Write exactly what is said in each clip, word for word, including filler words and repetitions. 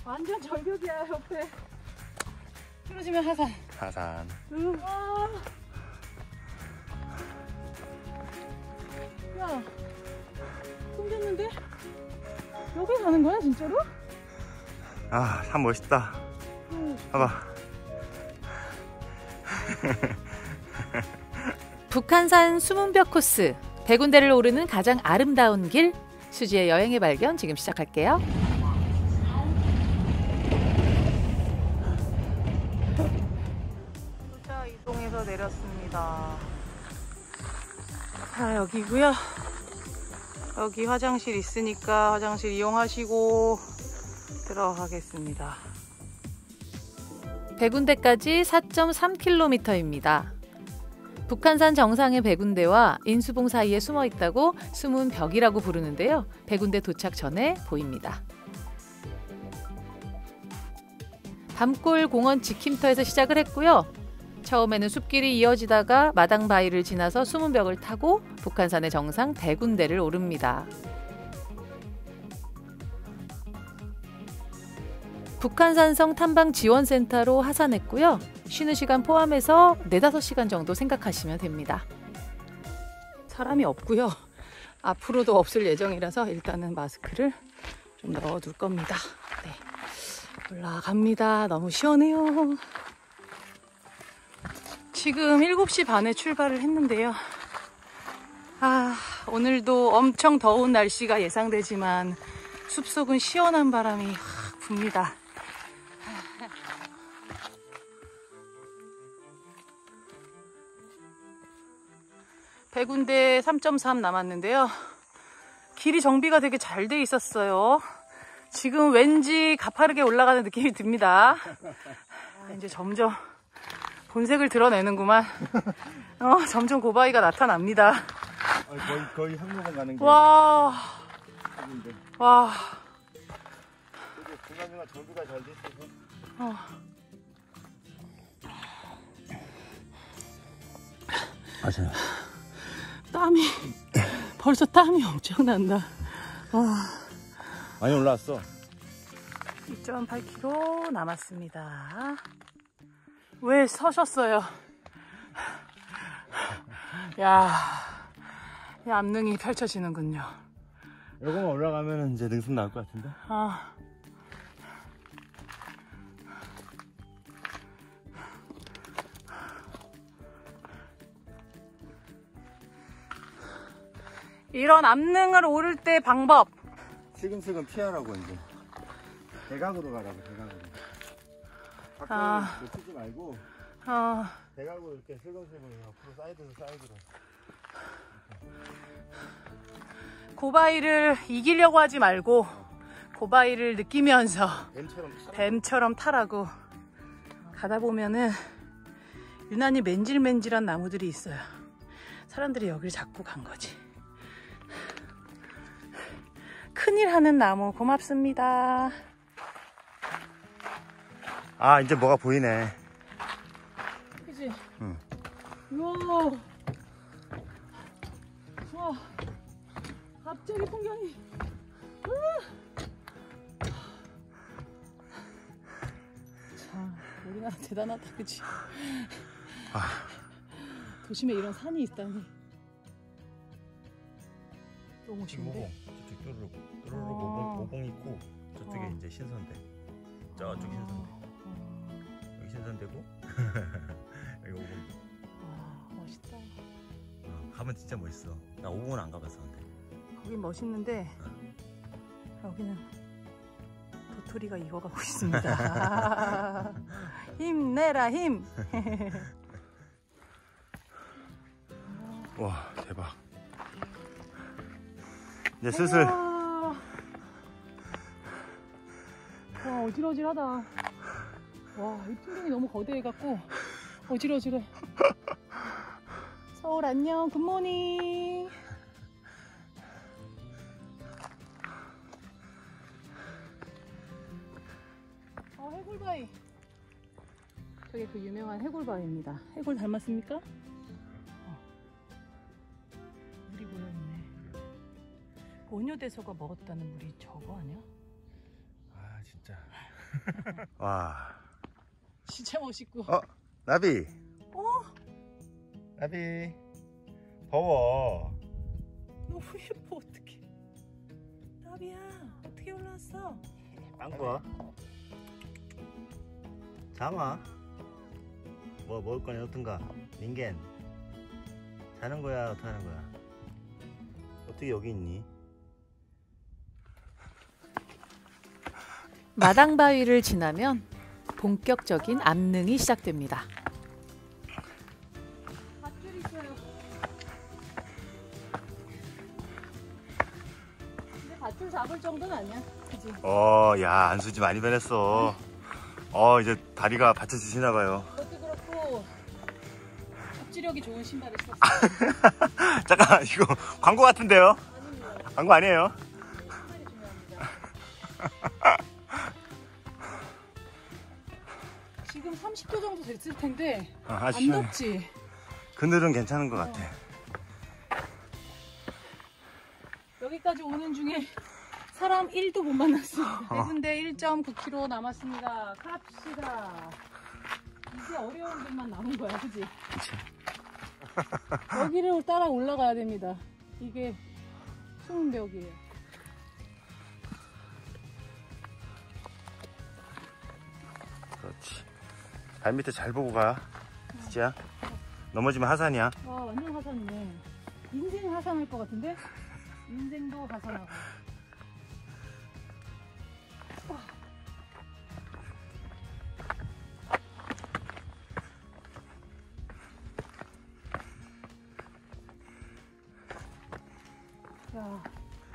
완전 절벽이야 옆에. 떨어지면 하산. 하산. 우와. 야, 숨겼는데? 여기 가는 거야 진짜로? 아, 산 멋있다. 응. 봐봐. 북한산 숨은벽 코스, 백운대를 오르는 가장 아름다운 길, 수지의 여행의 발견 지금 시작할게요. 자, 이동해서 내렸습니다. 자, 여기고요. 여기 화장실 있으니까 화장실 이용하시고 들어가겠습니다. 백운대까지 사 점 삼 킬로미터입니다. 북한산 정상의 백운대와 인수봉 사이에 숨어 있다고 숨은 벽이라고 부르는데요. 백운대 도착 전에 보입니다. 밤골 공원 지킴터에서 시작을 했고요. 처음에는 숲길이 이어지다가 마당 바위를 지나서 숨은 벽을 타고 북한산의 정상 백운대를 오릅니다. 북한산성 탐방지원센터로 하산했고요. 쉬는 시간 포함해서 네다섯 시간 정도 생각하시면 됩니다. 사람이 없고요. 앞으로도 없을 예정이라서 일단은 마스크를 좀 넣어둘 겁니다. 네, 올라갑니다. 너무 시원해요. 지금 일곱 시 반에 출발을 했는데요. 아, 오늘도 엄청 더운 날씨가 예상되지만 숲속은 시원한 바람이 확 붑니다. 백운대 삼 점 삼 남았는데요. 길이 정비가 되게 잘 돼 있었어요. 지금 왠지 가파르게 올라가는 느낌이 듭니다. 아, 이제 점점 본색을 드러내는구만. 어, 점점 고바위가 나타납니다. 거의, 거의 항로만 가는 게. 와. 와. 중간중간 정비가 잘 돼 있어서. 어. 맞아요. 땀이 벌써 땀이 엄청 난다. 와. 많이 올라왔어. 이 점 팔 킬로미터 남았습니다. 왜 서셨어요? 야, 이 암릉이 펼쳐지는군요. 요거만 올라가면 이제 능선 나올 것 같은데? 아. 이런 암릉을 오를 때 방법. 슬금슬금 피하라고 이제. 대각으로 가라고, 대각으로. 밖으로 아. 놓치지 말고 어. 대각으로 이렇게 슬금슬금 앞으로 사이드로 사이드로. 고바위를 이기려고 하지 말고 고바위를 느끼면서 뱀처럼 타라고. 뱀처럼 타라고. 가다 보면은 유난히 맨질맨질한 나무들이 있어요. 사람들이 여기를 잡고 간 거지. 큰일 하는 나무 고맙습니다. 아, 이제 뭐가 보이네. 그치? 응. 우와. 우와. 갑자기 풍경이. 참, 우리나라 대단하다, 그치? 아. 도심에 이런 산이 있다니. 너무 좋은데? 저쪽 뚜루룩 뚜루룩 아. 오봉, 오봉 있고 저쪽에 아. 이제 신선대. 저쪽 신선대. 아. 여기 신선대고 여기 오봉. 와, 멋있다. 어, 가면 진짜 멋있어. 나 오봉은 안 가봤어 근데. 거긴 멋있는데 여기는 도토리가 익어가고 있습니다. 힘내라 힘. 와, 대박. 이제 슬슬. 와, 와, 어질어질하다. 와, 이 풍경이 너무 거대해갖고 어질어질해. 서울 안녕, 굿모닝. 어, 해골바위. 저게 그 유명한 해골바위입니다. 해골 닮았습니까? 어. 물이 고여있네. 원효대소가 먹었다는 물이 저거 아니야? 아, 진짜. 와. 진짜 멋있고. 어, 나비. 어? 나비. 더워. 너무 예뻐. 어떡해. 나비야, 어떻게 올라왔어? 빵구야. 장아. 뭐 먹을 거냐 어떤가? 닌겐. 자는 거야 어떻게 하는 거야? 어떻게 여기 있니? 마당 바위를 지나면 본격적인 암릉이 시작됩니다. 밧줄 있어요. 근데 밧줄 잡을 정도는 아니야. 그치? 어, 야, 안수지 많이 변했어. 어, 이제 다리가 받쳐지시나 봐요. 그것도 그렇고 접지력이 좋은 신발을 신었어. 잠깐, 이거 광고 같은데요? 아닙니다. 광고 아니에요? 신발이 중요합니다. 지금 삼십 도 정도 됐을 텐데 아, 안 아쉽네. 덥지? 그늘은 괜찮은 것 같아. 여기까지 오는 중에 사람 일도 못 만났습니다. 네 군데 일 점 구 킬로미터 남았습니다. 갑시다. 이제 어려운 데만 남은 거야, 그지? 그치. 여기를 따라 올라가야 됩니다. 이게 수문벽이에요. 그렇지. 발 밑에 잘 보고 가. 진짜. 넘어지면 하산이야. 와, 완전 하산이네. 인생 하산할 것 같은데? 인생도 하산하고. 야.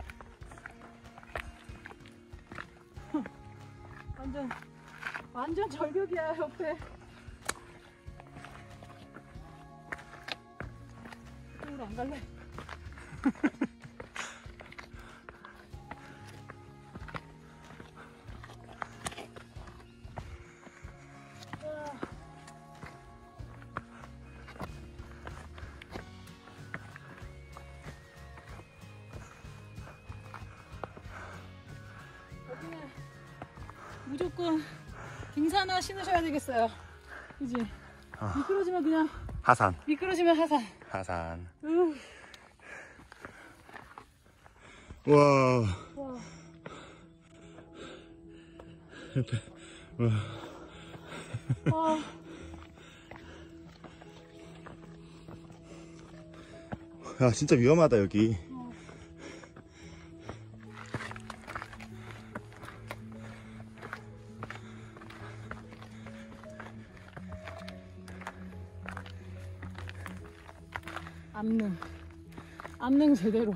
완전, 완전 절벽이야, 옆에. 이쪽으로 안 갈래? 여기는 무조건 등산화 신으셔야 되겠어요. 그지? 어. 미끄러지면 그냥 하산. 미끄러지면 하산. 하산. 으. 와. 와. 아, 야, 진짜 위험하다, 여기. 어. 암릉. 암릉 제대로.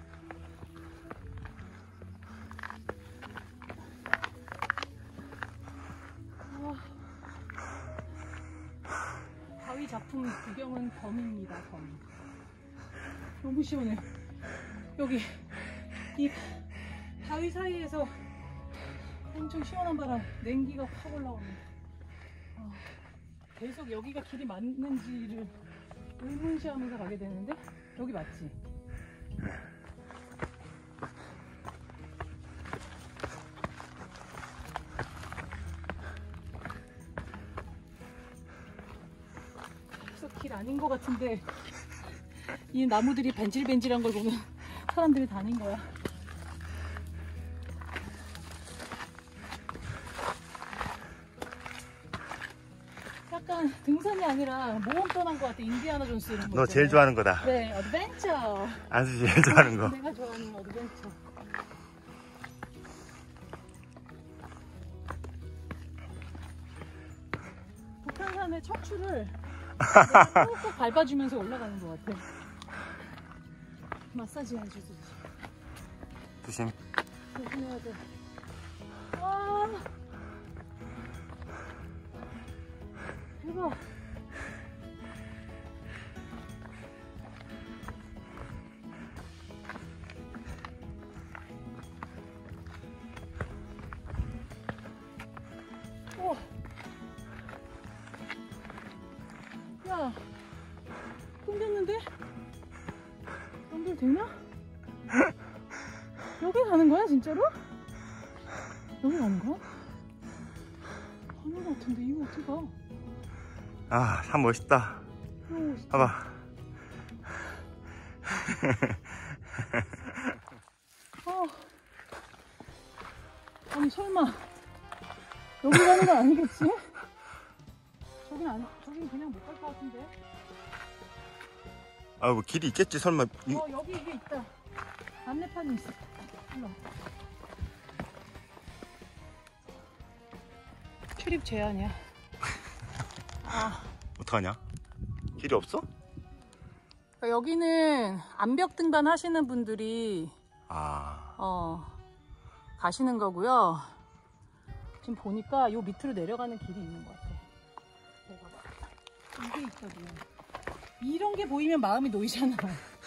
바위 작품 구경은 범입니다, 범. 너무 시원해요. 여기 이 바위 사이에서 엄청 시원한 바람, 냉기가 확 올라오네. 아, 계속 여기가 길이 맞는지를 의문시하면서 가게 되는데 여기 맞지? 계속 길 아닌 것 같은데 이 나무들이 벤질벤질한 걸 보면 사람들이 다닌 거야. 약간 등산이 아니라 모험 떠난 것 같아. 인디아나 존스 이런 거. 너 제일 좋아하는 거다. 네, 어드벤처. 안수 제일 좋아하는 거. 내가 좋아하는 어드벤처. 북한산의 척추를 내가 꾹꾹 밟아주면서 올라가는 것 같아. 마사지 해주듯이. 조심. 조심해야 돼. 와, 대박. 우와. 야, 끊겼는데? 연결 되나? 여기 가는 거야, 진짜로? 여기 가는 거야? 하는 것 같은데 이거 어떻게 가? 아, 산 멋있다. 봐봐. 어. 아니 설마 여기 가는 건 아니겠지? 저긴 아니, 저긴 그냥 못 갈 것 같은데. 아, 뭐 길이 있겠지 설마. 이... 어 여기 이게 있다. 안내판이 있어. 일로. 출입 제한이야. 아. 어떡하냐? 길이 없어? 그러니까 여기는 암벽 등반 하시는 분들이 아. 어 가시는 거고요. 지금 보니까 요 밑으로 내려가는 길이 있는 것 같아. 봐봐. 이게 있거든. 이런 게 보이면 마음이 놓이잖아.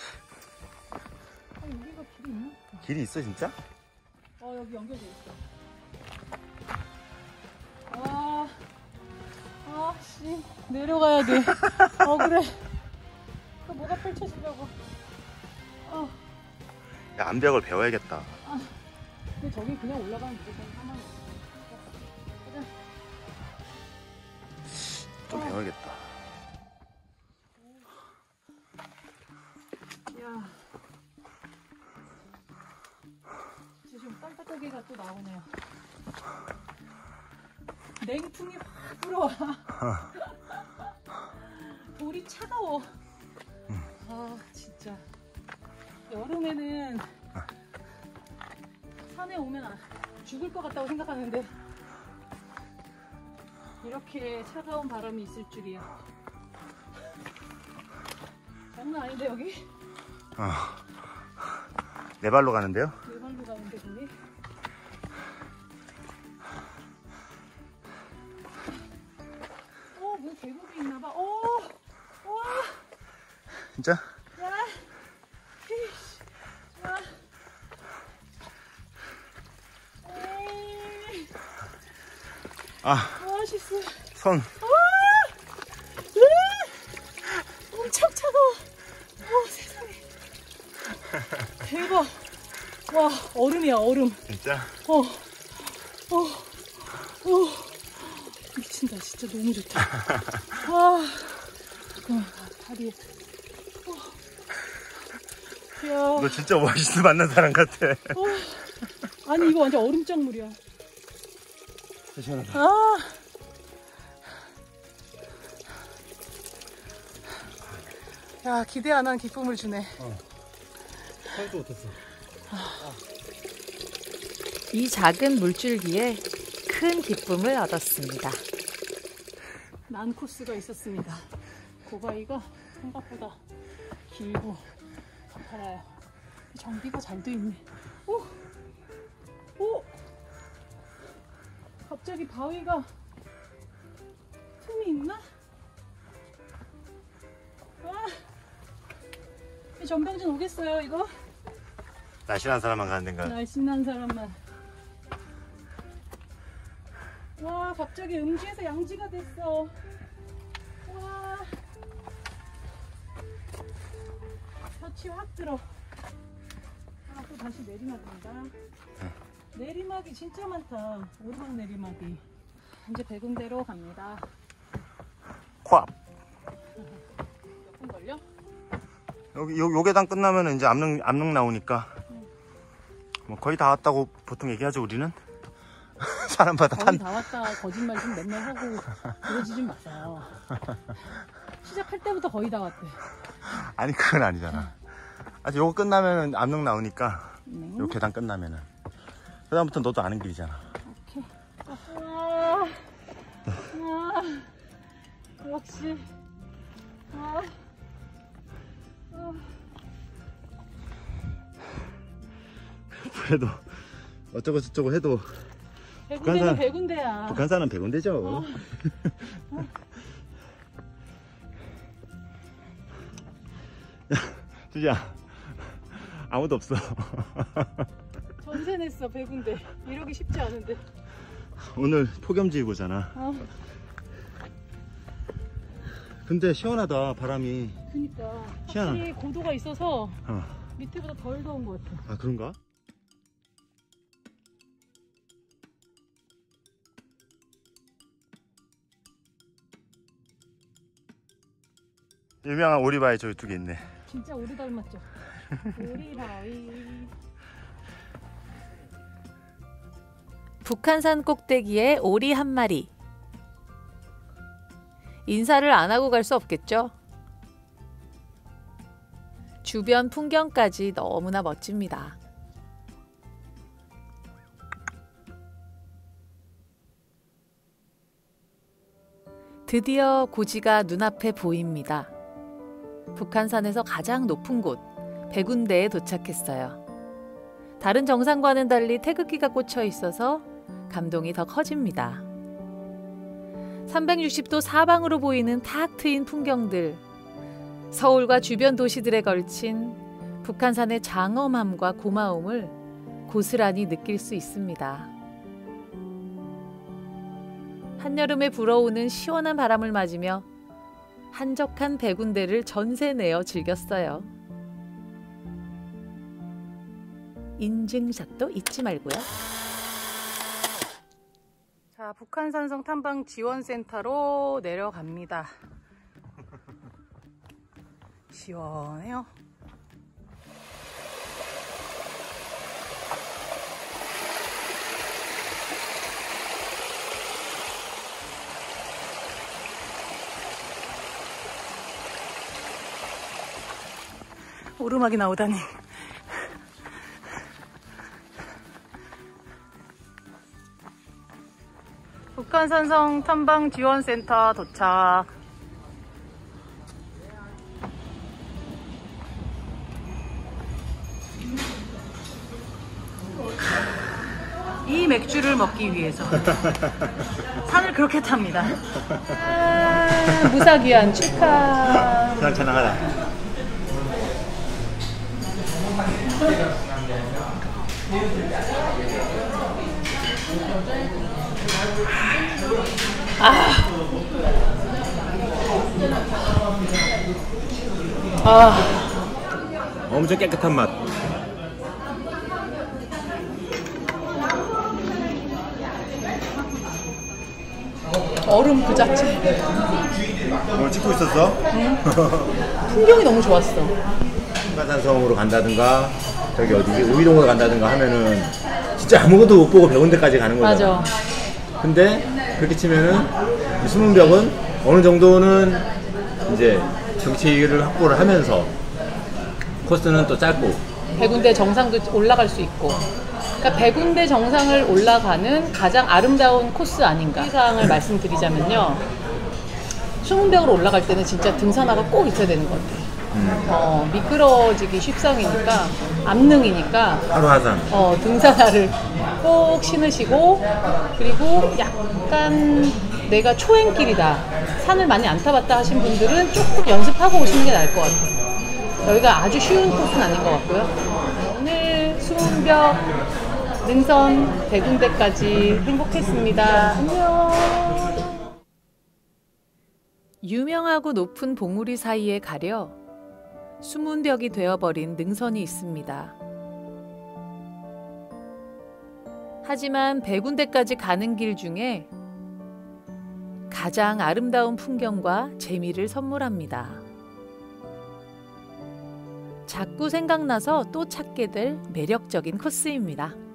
아, 여기가 길이 있나? 길이 있어 진짜? 어 여기 연결돼 있어. 아, 아, 씨 내려가야 돼. 어 그래. 또 뭐가 펼쳐지려고. 어. 야, 암벽을 배워야겠다. 아, 근데 저기 그냥 올라가면 무조건 사망이 없어. 좀 배워야겠다. 야, 지금 땅바닥이가 또 나오네요. 냉풍이 확 불어와. 돌이 차가워. 아 진짜 여름에는 산에 오면 죽을 것 같다고 생각하는데 이렇게 차가운 바람이 있을 줄이야. 장난 아닌데 여기? 어. 네 발로 가는데요? 네 발로 가는데 거기? 어, 뭐 계곡이 있나봐. 오, 와. 진짜? 야, 히씨, 야. 에이. 아, 멋있어. 손. 엄청 차가워. 어, 세상에. 대박. 와, 얼음이야, 얼음. 진짜? 어, 어, 어. 미친다. 진짜 너무 좋다. 와, 잠깐만, 다리에. 어. 이야. 너 진짜 오아시스 만난 사람 같아. 어. 아니, 이거 완전 얼음장물이야. 시원하다. 아. 야, 기대 안 한 기쁨을 주네. 어. 살도 못했어. 이 작은 물줄기에 큰 기쁨을 얻었습니다. 난 코스가 있었습니다. 고바위가 생각보다 길고 가파라요. 정비가 잘 돼 있네. 오! 오! 갑자기 바위가 틈이 있나? 아! 이 전병진 오겠어요, 이거? 날씬한 사람만 가는 데인가? 날씬한 사람만. 와, 갑자기 음지에서 양지가 됐어. 와, 볕이 확 들어. 아, 또 다시 내리막입니다. 내리막이 진짜 많다. 오르막 내리막이. 이제 백운대로 갑니다. 콱. 몇 분 걸려? 여기 요, 요 계단 끝나면 이제 압릉 압릉 나오니까 뭐 거의 다 왔다고 보통 얘기하죠 우리는. 사람마다 거의 탄. 다 왔다 거짓말 좀 맨날 하고 그러지 좀 마세요. 시작할 때부터 거의 다 왔대. 아니 그건 아니잖아. 아직 요거 끝나면 압릉 나오니까 네. 요 계단 끝나면은 그다음부터 너도 아는 길이잖아. 오케이. 아, 아, 역시. 아, 아. 그래도 어쩌고 저쩌고 해도 백운대는 북한산- 백운대야. 북한산은 백운대죠. 어. 주지야 아무도 없어. 전세 냈어 백운대. 이러기 쉽지 않은데. 오늘 폭염주의보잖아. 아, 근데 시원하다 바람이. 그니까 희한하다. 확실히 고도가 있어서 어. 밑에보다 덜 더운 것 같아. 아 그런가? 유명한 오리바위 저기 두 개 있네. 진짜 오리 닮았죠? 오리바위. 북한산 꼭대기에 오리 한 마리. 인사를 안 하고 갈 수 없겠죠? 주변 풍경까지 너무나 멋집니다. 드디어 고지가 눈앞에 보입니다. 북한산에서 가장 높은 곳 백운대에 도착했어요. 다른 정상과는 달리 태극기가 꽂혀 있어서 감동이 더 커집니다. 삼백육십 도 사방으로 보이는 탁 트인 풍경들, 서울과 주변 도시들에 걸친 북한산의 장엄함과 고마움을 고스란히 느낄 수 있습니다. 한여름에 불어오는 시원한 바람을 맞으며 한적한 백운대를 전세 내어 즐겼어요. 인증샷도 잊지 말고요. 자, 북한산성 탐방 지원센터로 내려갑니다. 시원해요. 오르막이 나오다니. 북한산성 탐방 지원센터 도착. 이 맥주를 먹기 위해서 산을 그렇게 탑니다. 아, 무사귀환 축하. 그냥 지나가라. 아, 아, 엄청 깨끗한 맛. 얼음 그 자체. 오늘 찍고 있었어? 응. 풍경이 너무 좋았어. 북한산성으로 간다든가 저기 어디지 우이동으로 간다든가 하면은 진짜 아무것도 못 보고 백운대까지 가는 거잖아. 맞아. 근데 그렇게 치면은 수문벽은 어느 정도는 이제 정치를 확보를 하면서 코스는 또 짧고 백운대 정상도 올라갈 수 있고. 그러니까 백운대 정상을 올라가는 가장 아름다운 코스 아닌가. 사항을 말씀드리자면요. 수문벽으로 올라갈 때는 진짜 등산화가 꼭 있어야 되는 것 같아요. 음. 어, 미끄러지기 쉽상이니까, 암릉이니까, 하루하산. 어, 등산화를 꼭 신으시고, 그리고 약간 내가 초행길이다, 산을 많이 안 타봤다 하신 분들은 조금 연습하고 오시는 게 나을 것 같아요. 여기가 아주 쉬운 코스는 아닌 것 같고요. 오늘 수문벽 능선 백운대까지 행복했습니다. 안녕. 유명하고 높은 봉우리 사이에 가려 수문벽이 되어버린 능선이 있습니다. 하지만 백운대까지 가는 길 중에 가장 아름다운 풍경과 재미를 선물합니다. 자꾸 생각나서 또 찾게 될 매력적인 코스입니다.